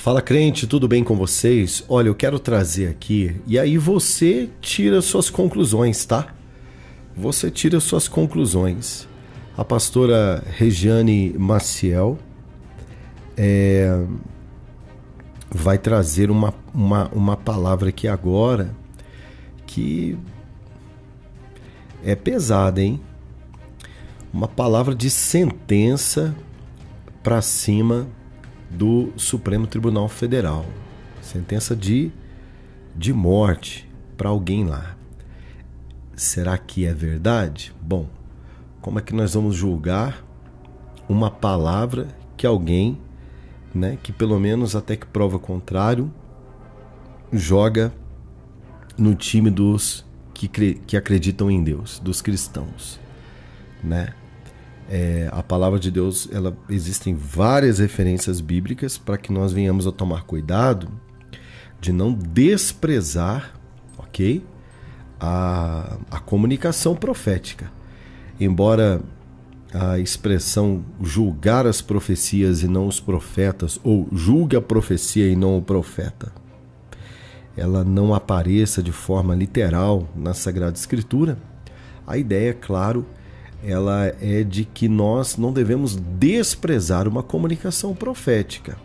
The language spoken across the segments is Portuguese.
Fala, crente, tudo bem com vocês? Olha, eu quero trazer aqui, e aí você tira suas conclusões, tá? Você tira suas conclusões. A pastora Regiane Maciel vai trazer uma palavra aqui agora que é pesada, hein? Uma palavra de sentença para cima do Supremo Tribunal Federal. Sentença de morte para alguém lá. Será que é verdade? Bom, como é que nós vamos julgar uma palavra que alguém, né, que pelo menos até que prova contrário, joga no time dos que acreditam em Deus, dos cristãos, né? A palavra de Deus, existem várias referências bíblicas para que nós venhamos a tomar cuidado de não desprezar, ok? A comunicação profética. Embora a expressão julgar as profecias e não os profetas, ou julgue a profecia e não o profeta, ela não apareça de forma literal na Sagrada Escritura, a ideia, claro, ela é de que nós não devemos desprezar uma comunicação profética.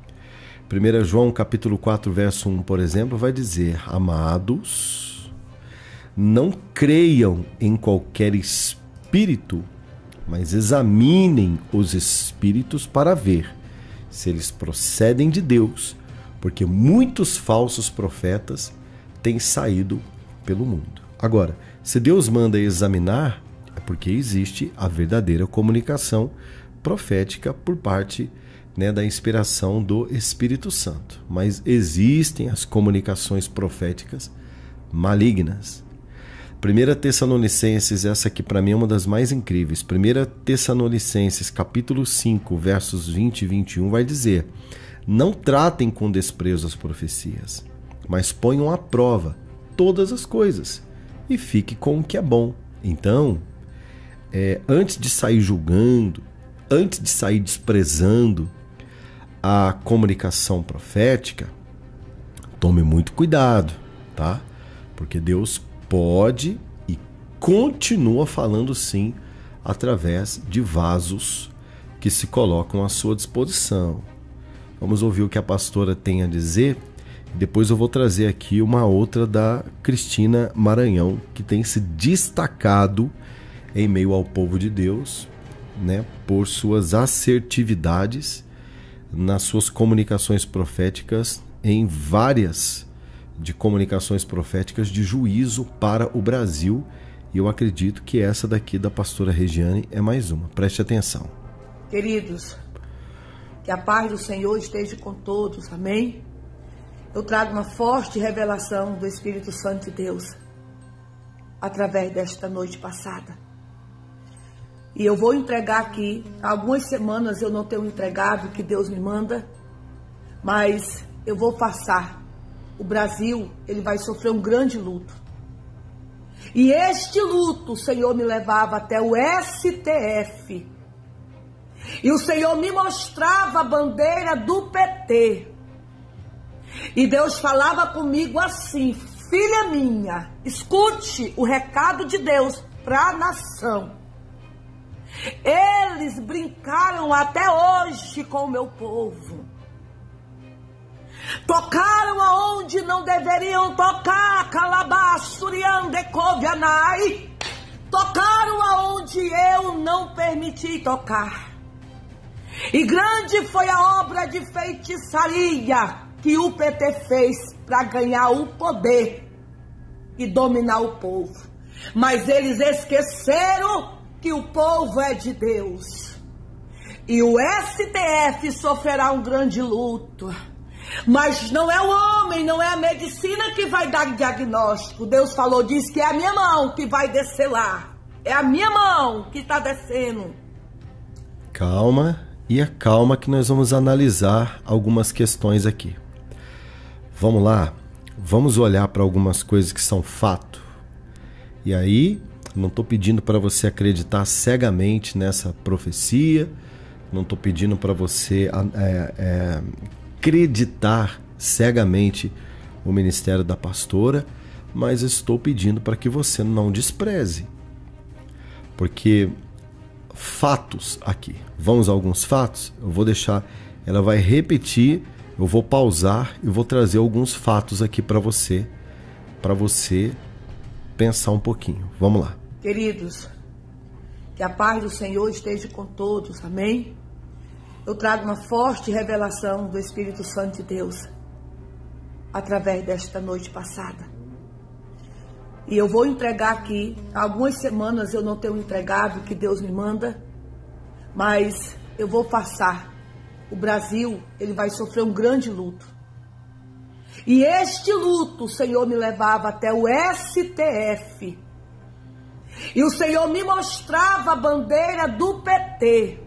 1 João capítulo 4, verso 1, por exemplo, vai dizer: amados, não creiam em qualquer espírito, mas examinem os espíritos para ver se eles procedem de Deus, porque muitos falsos profetas têm saído pelo mundo. Agora, se Deus manda examinar, é porque existe a verdadeira comunicação profética por parte, né, da inspiração do Espírito Santo. Mas existem as comunicações proféticas malignas. 1 Tessalonicenses, essa aqui para mim é uma das mais incríveis. 1 Tessalonicenses capítulo 5, versos 20 e 21 vai dizer: não tratem com desprezo as profecias, mas ponham à prova todas as coisas e fique com o que é bom. Então, antes de sair julgando, antes de sair desprezando a comunicação profética, tome muito cuidado, tá? Porque Deus pode e continua falando sim através de vasos que se colocam à sua disposição. Vamos ouvir o que a pastora tem a dizer. Depois eu vou trazer aqui uma outra da Cristina Maranhão, que tem se destacado em meio ao povo de Deus, né, por suas assertividades nas suas comunicações proféticas, em várias de comunicações proféticas de juízo para o Brasil. E eu acredito que essa daqui da pastora Regiane é mais uma. Preste atenção. Queridos, que a paz do Senhor esteja com todos, amém? Eu trago uma forte revelação do Espírito Santo de Deus através desta noite passada. E eu vou entregar aqui, há algumas semanas eu não tenho entregado o que Deus me manda, mas eu vou passar. O Brasil, ele vai sofrer um grande luto. E este luto, o Senhor me levava até o STF. E o Senhor me mostrava a bandeira do PT. E Deus falava comigo assim: filha minha, escute o recado de Deus para a nação. Eles brincaram até hoje com o meu povo. Tocaram aonde não deveriam tocar. Calabasturiandecovianai. Tocaram aonde eu não permiti tocar. E grande foi a obra de feitiçaria que o PT fez para ganhar o poder e dominar o povo. Mas eles esqueceram que o povo é de Deus. E o STF sofrerá um grande luto. Mas não é o homem, não é a medicina que vai dar diagnóstico. Deus falou, diz que é a minha mão que vai descer lá. É a minha mão que está descendo. Calma, e calma que nós vamos analisar algumas questões aqui. Vamos lá, vamos olhar para algumas coisas que são fato. E aí, não estou pedindo para você acreditar cegamente nessa profecia, não estou pedindo para você acreditar cegamente o ministério da pastora, mas estou pedindo para que você não despreze. Porque fatos aqui, vamos a alguns fatos, eu vou deixar, ela vai repetir, eu vou pausar e vou trazer alguns fatos aqui para você pensar um pouquinho. Vamos lá. Queridos, que a paz do Senhor esteja com todos, amém? Eu trago uma forte revelação do Espírito Santo de Deus através desta noite passada. E eu vou entregar aqui, há algumas semanas eu não tenho entregado o que Deus me manda, mas eu vou passar. O Brasil, ele vai sofrer um grande luto. E este luto, o Senhor me levava até o STF. E o Senhor me mostrava a bandeira do PT.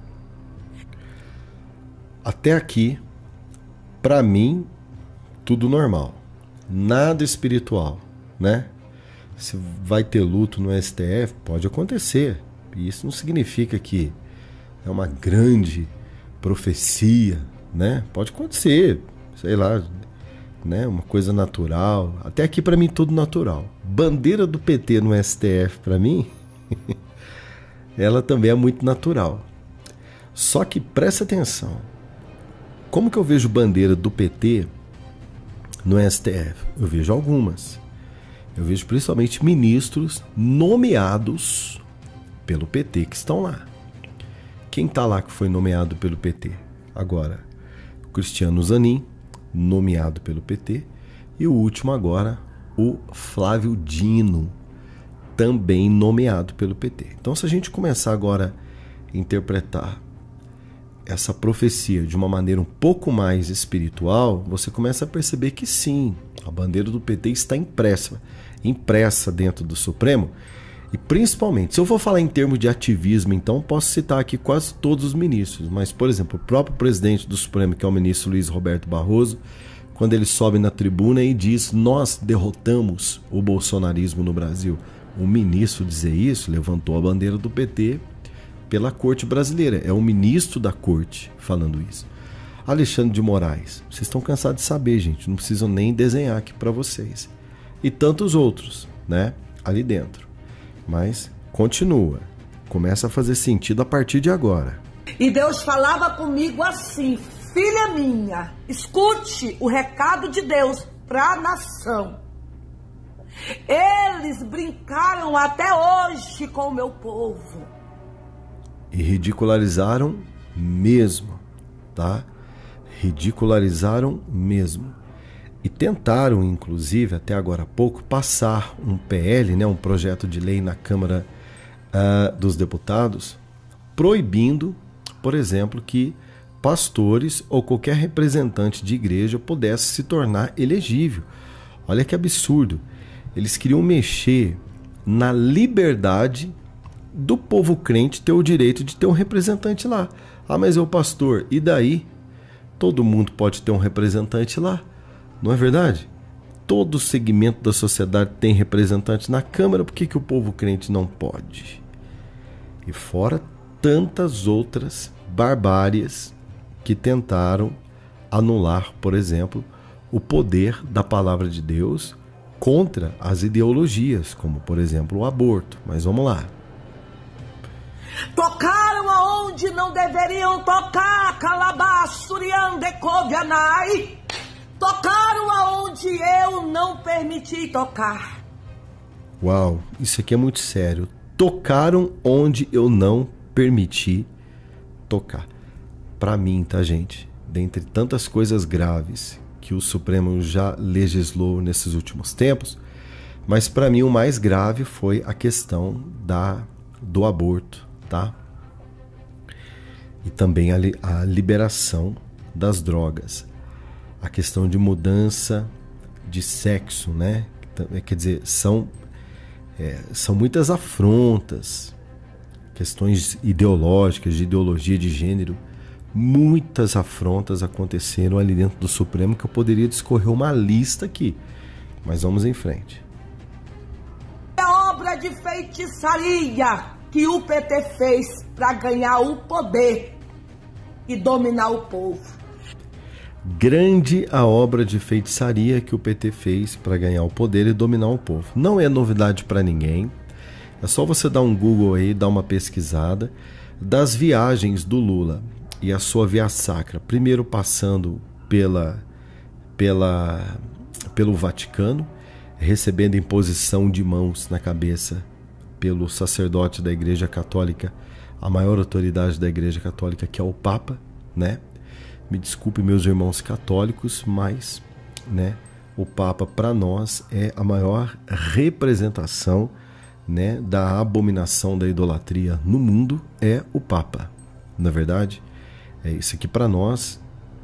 Até aqui, para mim, tudo normal. Nada espiritual, né? Se vai ter luto no STF, pode acontecer. E isso não significa que é uma grande profecia, né? Pode acontecer, sei lá, né? Uma coisa natural. Até aqui para mim tudo natural. Bandeira do PT no STF para mim, ela também é muito natural. Só que presta atenção. Como que eu vejo bandeira do PT no STF? Eu vejo algumas. Eu vejo principalmente ministros nomeados pelo PT que estão lá. Quem está lá que foi nomeado pelo PT? Agora, o Cristiano Zanin, nomeado pelo PT. E o último agora, o Flávio Dino, também nomeado pelo PT. Então, se a gente começar agora a interpretar essa profecia de uma maneira um pouco mais espiritual, você começa a perceber que sim, a bandeira do PT está impressa dentro do Supremo. E principalmente, se eu for falar em termos de ativismo, então posso citar aqui quase todos os ministros, mas, por exemplo, o próprio presidente do Supremo, que é o ministro Luiz Roberto Barroso, quando ele sobe na tribuna e diz: nós derrotamos o bolsonarismo no Brasil. O ministro dizer isso levantou a bandeira do PT pela corte brasileira. É o ministro da corte falando isso. Alexandre de Moraes, vocês estão cansados de saber, gente, não precisam nem desenhar aqui para vocês. E tantos outros, né, ali dentro. Mas continua, começa a fazer sentido a partir de agora. E Deus falava comigo assim: filha minha, escute o recado de Deus para a nação. Eles brincaram até hoje com o meu povo. E ridicularizaram mesmo, tá? Ridicularizaram mesmo. E tentaram, inclusive, até agora há pouco, passar um PL, né, um projeto de lei na Câmara dos Deputados, proibindo, por exemplo, que pastores ou qualquer representante de igreja pudesse se tornar elegível. Olha que absurdo. Eles queriam mexer na liberdade do povo crente ter o direito de ter um representante lá. Ah, mas eu, pastor, e daí? Todo mundo pode ter um representante lá, não é verdade? Todo segmento da sociedade tem representante na Câmara, por que o povo crente não pode? E fora tantas outras barbáries que tentaram anular, por exemplo, o poder da palavra de Deus contra as ideologias, como, por exemplo, o aborto. Mas vamos lá. Tocaram aonde não deveriam tocar, Calabaçuriandecovianai. Tocaram aonde eu não permiti tocar. Uau, isso aqui é muito sério. Tocaram onde eu não permiti tocar. Para mim, tá, gente? Dentre tantas coisas graves que o Supremo já legislou nesses últimos tempos, mas para mim o mais grave foi a questão do aborto, tá? E também a liberação das drogas. A questão de mudança de sexo, né? Quer dizer, são muitas afrontas, questões ideológicas, de ideologia de gênero. Muitas afrontas aconteceram ali dentro do Supremo que eu poderia discorrer uma lista aqui. Mas vamos em frente. É obra de feitiçaria que o PT fez para ganhar o poder e dominar o povo. Grande a obra de feitiçaria que o PT fez para ganhar o poder e dominar o povo. Não é novidade para ninguém. É só você dar um Google aí, dar uma pesquisada das viagens do Lula e a sua via sacra. Primeiro passando pelo Vaticano, recebendo imposição de mãos na cabeça pelo sacerdote da Igreja Católica, a maior autoridade da Igreja Católica, que é o Papa, né? Me desculpe, meus irmãos católicos, mas, né, o Papa para nós é a maior representação, né, da abominação da idolatria no mundo, é o Papa. Na verdade, é isso aqui para nós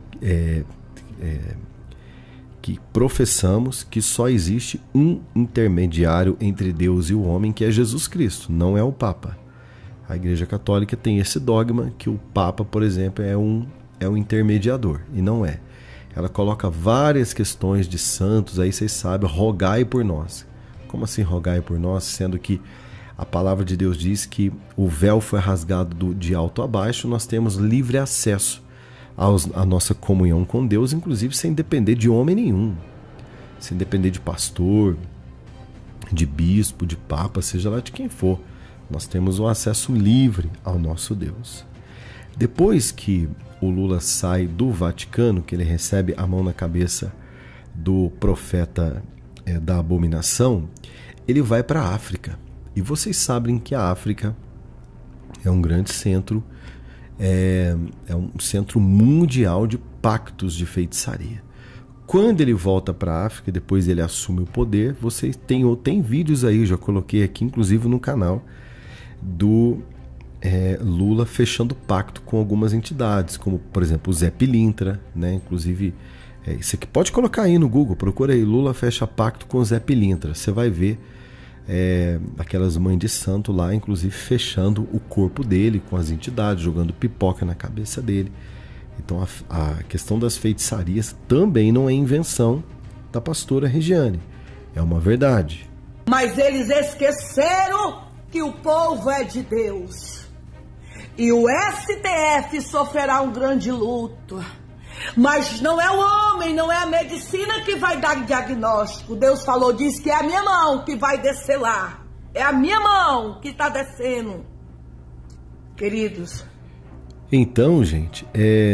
que professamos que só existe um intermediário entre Deus e o homem, que é Jesus Cristo, não é o Papa. A Igreja Católica tem esse dogma que o Papa, por exemplo, é um intermediador, e não é. Ela coloca várias questões de santos, aí vocês sabem, rogai por nós. Como assim rogai por nós? Sendo que a palavra de Deus diz que o véu foi rasgado de alto a baixo, nós temos livre acesso à nossa comunhão com Deus, inclusive sem depender de homem nenhum, sem depender de pastor, de bispo, de papa, seja lá de quem for. Nós temos um acesso livre ao nosso Deus. Depois que o Lula sai do Vaticano, que ele recebe a mão na cabeça do profeta da abominação, ele vai para a África. E vocês sabem que a África é um grande centro, é um centro mundial de pactos de feitiçaria. Quando ele volta para a África, depois ele assume o poder, vocês tem vídeos aí, já coloquei aqui, inclusive no canal, do Lula fechando pacto com algumas entidades, como por exemplo o Zé Pilintra, né? Inclusive, isso aqui pode colocar aí no Google, procura aí, Lula fecha pacto com o Zé Pilintra, você vai ver aquelas mães de santo lá, inclusive fechando o corpo dele com as entidades, jogando pipoca na cabeça dele. Então a questão das feitiçarias também não é invenção da pastora Regiane, é uma verdade. Mas eles esqueceram que o povo é de Deus. E o STF sofrerá um grande luto. Mas não é o homem, não é a medicina que vai dar diagnóstico. Deus falou, diz que é a minha mão que vai descer lá. É a minha mão que está descendo. Queridos. Então, gente,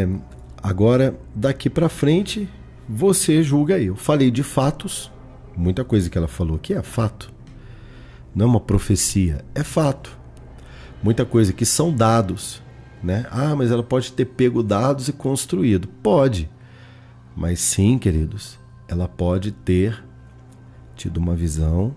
agora daqui para frente você julga aí. Eu falei de fatos, muita coisa que ela falou aqui é fato. Não é uma profecia, é fato. Muita coisa que são dados, né? Ah, mas ela pode ter pego dados e construído. Pode. Mas sim, queridos, ela pode ter tido uma visão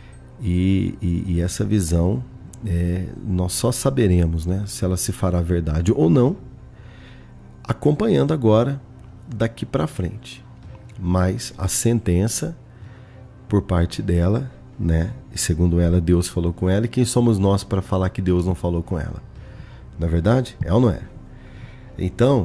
e essa visão nós só saberemos, né, se ela se fará verdade ou não, acompanhando agora daqui para frente. Mas a sentença por parte dela, né? E segundo ela, Deus falou com ela. E quem somos nós para falar que Deus não falou com ela? Não é verdade? É ou não é? Então,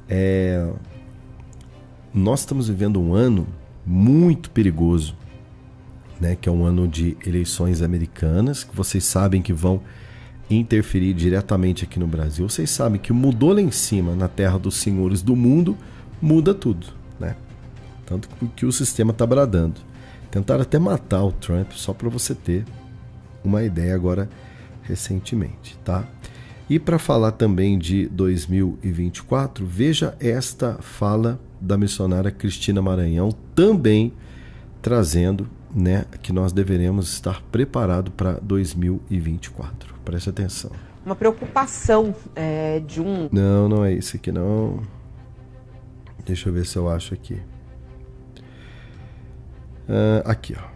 nós estamos vivendo um ano muito perigoso, né? Que é um ano de eleições americanas, que vocês sabem que vão interferir diretamente aqui no Brasil. Vocês sabem que mudou lá em cima, na terra dos senhores do mundo, muda tudo, né? Tanto que o sistema está bradando. Tentaram até matar o Trump, só para você ter uma ideia agora recentemente, tá? E para falar também de 2024, veja esta fala da missionária Cristina Maranhão, também trazendo, né, que nós deveremos estar preparados para 2024. Preste atenção. Uma preocupação de um... Não é isso aqui não. Deixa eu ver se eu acho aqui. Aqui, ó.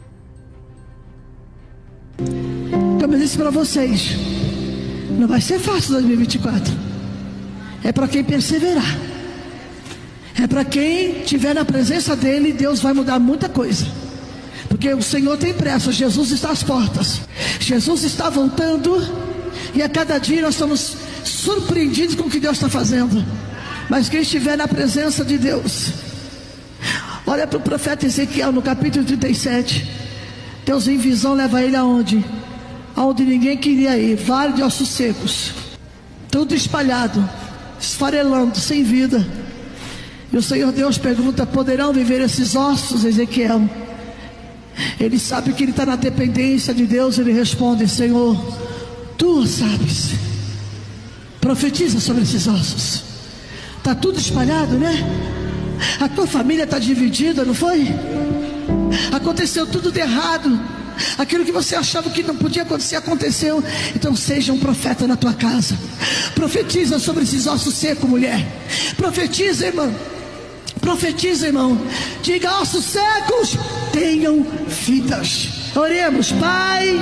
Como eu disse para vocês, não vai ser fácil 2024. É para quem perseverar. É para quem estiver na presença dele. Deus vai mudar muita coisa, porque o Senhor tem pressa. Jesus está às portas. Jesus está voltando. E a cada dia nós estamos surpreendidos com o que Deus está fazendo. Mas quem estiver na presença de Deus, olha para o profeta Ezequiel no capítulo 37. Deus em visão leva ele aonde? Aonde ninguém queria ir. Vale de ossos secos, tudo espalhado, esfarelando, sem vida. E o Senhor Deus pergunta: poderão viver esses ossos, Ezequiel? Ele sabe que ele está na dependência de Deus. Ele responde: Senhor, tu sabes. Profetiza sobre esses ossos. Está tudo espalhado, né? A tua família está dividida, não foi? Aconteceu tudo de errado. Aquilo que você achava que não podia acontecer, aconteceu. Então seja um profeta na tua casa. Profetiza sobre esses ossos secos, mulher. Profetiza, irmão. Profetiza, irmão. Diga: ossos secos, tenham vidas. Oremos, Pai.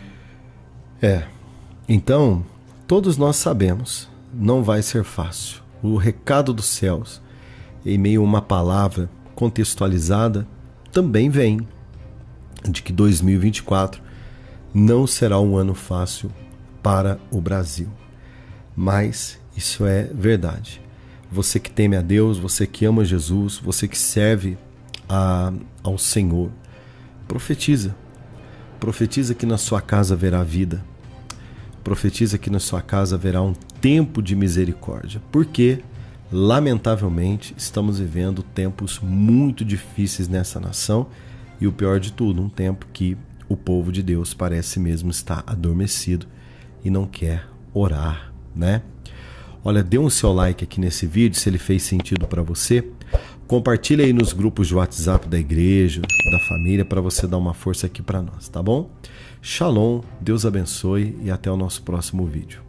Então, todos nós sabemos, não vai ser fácil. O recado dos céus, em meio a uma palavra contextualizada, também vem de que 2024 não será um ano fácil para o Brasil. Mas isso é verdade. Você que teme a Deus, você que ama Jesus, você que serve ao Senhor, profetiza. Profetiza que na sua casa haverá vida. Profetiza que na sua casa haverá um tempo de misericórdia. Porque, lamentavelmente, estamos vivendo tempos muito difíceis nessa nação. E o pior de tudo, um tempo que o povo de Deus parece mesmo estar adormecido e não quer orar, né? Olha, dê um seu like aqui nesse vídeo se ele fez sentido para você. Compartilha aí nos grupos de WhatsApp da igreja, da família, para você dar uma força aqui para nós, tá bom? Shalom, Deus abençoe e até o nosso próximo vídeo.